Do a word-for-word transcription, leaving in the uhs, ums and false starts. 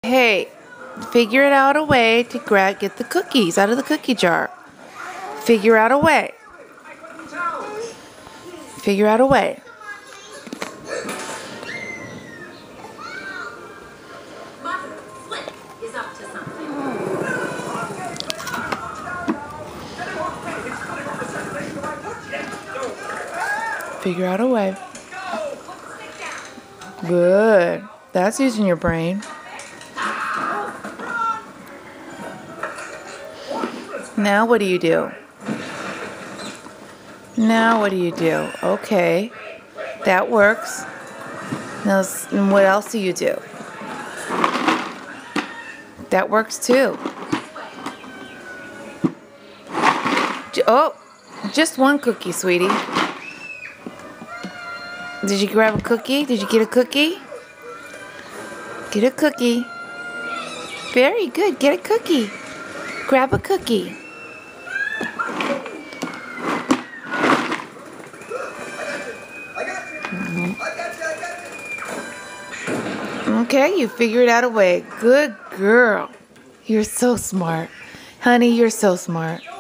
Hey, figure it out a way to grab, get the cookies out of the cookie jar. Figure out a way. Figure out a way. Figure out a way. Good. That's using your brain. Now what do you do? Now what do you do? Okay. That works. Now what else do you do? That works too. Oh, just one cookie, sweetie. Did you grab a cookie? Did you get a cookie? Get a cookie. Very good. Get a cookie. Grab a cookie. Okay, you figured out a way. Good girl. You're so smart. Honey, you're so smart.